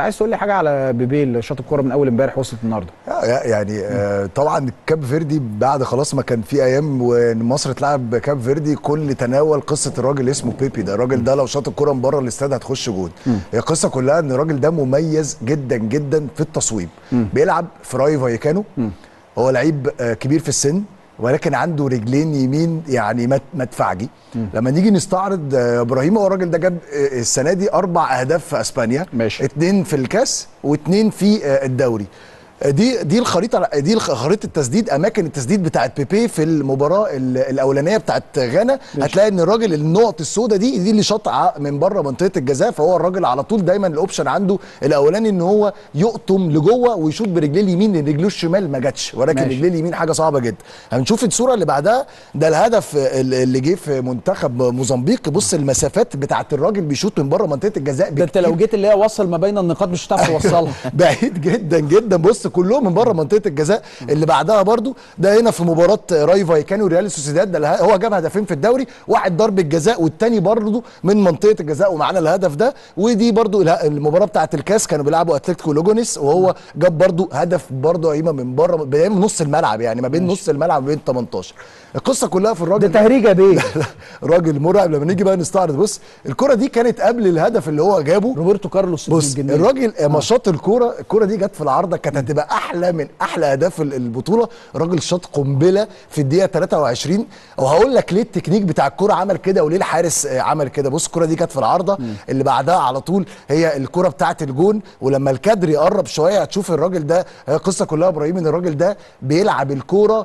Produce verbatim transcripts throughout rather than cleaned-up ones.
عايز تقول لي حاجه على بيبي اللي شاط الكوره من اول امبارح وصلت النهارده؟ يعني آه طبعا كاب فيردي بعد خلاص ما كان في ايام وان مصر تلعب كاب فيردي، كل تناول قصه الراجل اسمه بيبي ده. الراجل ده لو شاط الكوره من بره الاستاد هتخش جول. هي القصه كلها ان الراجل ده مميز جدا جدا في التصويب. م. بيلعب في راي فايكانو. م. هو لعيب آه كبير في السن، ولكن عنده رجلين يمين يعني مدفعجي. لما نيجي نستعرض ابراهيم، هو الراجل ده جاب السنه دي اربع اهداف في اسبانيا، ماشي. اتنين في الكاس واتنين في الدوري. دي دي الخريطه، دي خريطه التسديد، اماكن التسديد بتاعت بيبي في المباراه الاولانيه بتاعت غانا. هتلاقي ان الراجل النقط السوداء دي دي اللي شاط من بره منطقه الجزاء. فهو الراجل على طول دايما الاوبشن عنده الاولاني ان هو يقطم لجوه ويشوط برجليه اليمين، لان رجليه الشمال ما جاتش، ولكن رجليه اليمين حاجه صعبه جدا. هنشوف الصوره اللي بعدها، ده الهدف اللي جه في منتخب موزمبيق. بص المسافات بتاعت الراجل بيشوط من بره منطقه الجزاء، ده انت لو جيت اللي هي وصل ما بين النقاط مش هتعرف توصلها. بعيد جدا جدا. بص كلهم من بره منطقه الجزاء. اللي بعدها برضو ده هنا في مباراه راي فايكانو وريال سوسيداد، ده هو جاب هدفين في الدوري، واحد ضربه جزاء والتاني برضو من منطقه الجزاء ومعانا الهدف ده. ودي برضو المباراه بتاعه الكاس كانوا بيلعبوا اتلتيكو لوجونيس، وهو جاب برضو هدف برضو قيمه من بره من نص الملعب، يعني ما بين نص الملعب وبين تمنتاشر. القصه كلها في الراجل ده تهريجه بيه. راجل مرعب. لما نيجي بقى نستعرض، بص الكره دي كانت قبل الهدف اللي هو جابه روبرتو كارلوس. بص الراجل ما شاط الكوره، الكوره دي جت في العارضه، كانت هتبقى احلى من احلى اهداف البطوله. الراجل شاط قنبله في الدقيقه تلاتة وعشرين. وهقول لك ليه التكنيك بتاع الكوره عمل كده وليه الحارس عمل كده. بص الكوره دي كانت في العارضه. م. اللي بعدها على طول هي الكوره بتاعه الجون، ولما الكادر يقرب شويه هتشوف الراجل ده. هي القصه كلها ابراهيم ان الراجل ده بيلعب الكوره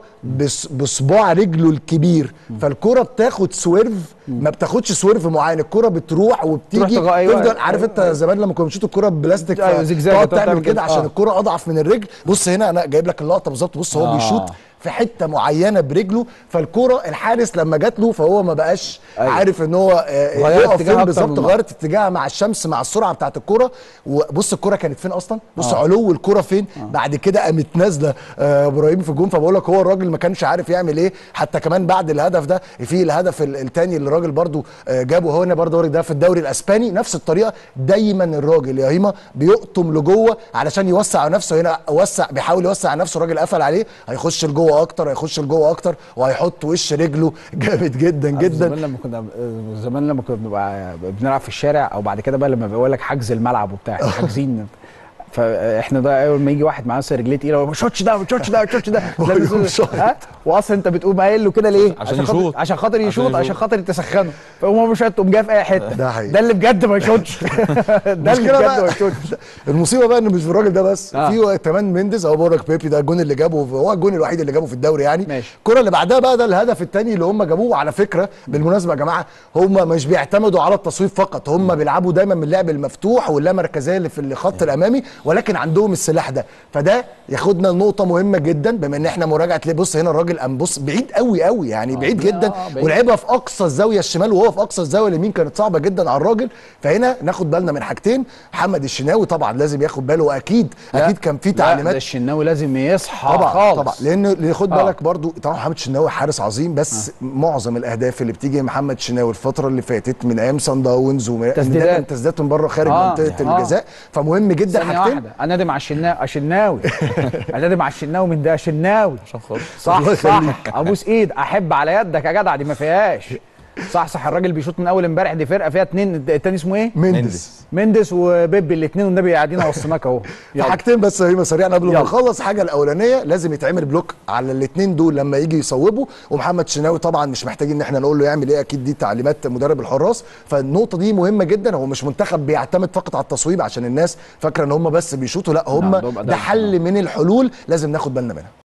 بصباع رجله الكبير، فالكوره بتاخد سويرف، ما بتاخدش سويرف معين، الكوره بتروح وبتيجي تفضل. عارف انت زمان لما كنا بنشوط الكوره ببلاستيك تقعد تعمل كده عشان آه. الكوره اضعف من الرجل. بص هنا انا جايب لك اللقطه بالظبط. بص هو آه. بيشوط في حته معينه برجله، فالكوره الحارس لما جات له فهو ما بقاش أيوة. عارف ان هو يقف فين بالظبط، غيرت اتجاهها مع الشمس مع السرعه بتاعه الكوره. وبص الكوره كانت فين اصلا، بص آه. علو الكوره فين. آه. بعد كده قامت نازله آه ابراهيم في الجون. فبقول لك هو الراجل ما كانش عارف يعمل ايه. حتى كمان بعد الهدف ده في الهدف الثاني اللي الراجل برده آه جابه هنا برده ده في الدوري الاسباني، نفس الطريقه. دايما الراجل يا هيما بيقطم لجوه علشان يوسع نفسه. هنا وسع، بيحاول يوسع نفسه، الراجل قفل عليه، هيخش لجوه اكتر، هيخش لجوه اكتر، وهيحط وش رجله جامد جدا جدا. زمان لما كنا زمان لما كنا بنبقى بنلعب في الشارع، او بعد كده بقى لما بيقول لك حجز الملعب وبتاع حاجزين، فاحنا ده اول ما يجي واحد معاه رجليه تقيله، ما شوتش ده ما شوتش ده ما شوتش ده ها، واصلا انت بتقوم قايل له كده ليه؟ عشان يشوط، عشان خاطر يشوط، عشان خاطر تسخنه. فهو مش هتقوم جاي في اي حته. ده حقيقي، ده اللي بجد ما يشوتش. ده اللي بجد ما يشوتش. المصيبه بقى ان مش في الراجل ده بس، آه. في كمان مينديز اهو. بقول لك بيبي ده الجون اللي جابه، هو الجون الوحيد اللي جابه في الدوري يعني. الكره اللي بعدها بقى ده الهدف الثاني اللي هم جابوه. على فكره بالمناسبه يا جماعه، هم مش بيعتمدوا على التصويب فقط، هم بيلعبوا دايما من اللعب المفتوح واللامركزيه اللي في الخط الامامي، ولكن عندهم السلاح ده. فده ياخدنا لنقطه مهمه جدا، بما ان احنا مراجعه ليه. بص هنا الراجل قام بص بعيد قوي قوي يعني، آه بعيد جدا، آه ولعبها في اقصى الزاويه الشمال وهو في اقصى الزاويه اليمين، كانت صعبه جدا على الراجل. فهنا ناخد بالنا من حاجتين. محمد الشناوي طبعا لازم ياخد باله، واكيد اكيد كان في تعليمات. ده الشناوي لازم يصحى طبعا خالص طبعا، لان خد آه. بالك برضو طبعا محمد الشناوي حارس عظيم، بس آه. معظم الاهداف اللي بتيجي محمد الشناوي الفتره اللي فاتت من ايام سان داونز وتسديدات تسديدات من بره خارج آه. منطقه آه. الجزاء. فمهم جدا حاجتين. انا نادم على الشناوي الشناوي انا نادم على الشناوي من ده شناوي عشان خاطر صح صح. ابوس ايد احب على يدك يا جدع، دي ما فيهاش. صح صح. الراجل بيشوط من اول امبارح، دي فرقه فيها اثنين، الثاني اسمه ايه؟ مينديز مينديز وبيبي، الاثنين والنبي قاعدين وسطناك اهو. حاجتين بس هي سريعا قبل ما نخلص. حاجه الاولانيه لازم يتعمل بلوك على الاثنين دول لما يجي يصوبوا، ومحمد شناوي طبعا مش محتاجين ان احنا نقول له يعمل ايه، اكيد دي تعليمات مدرب الحراس. فالنقطه دي مهمه جدا. هو مش منتخب بيعتمد فقط على التصويب عشان الناس فاكره ان هم بس بيشوطوا، لا هم ده حل من الحلول لازم ناخد بالنا منها.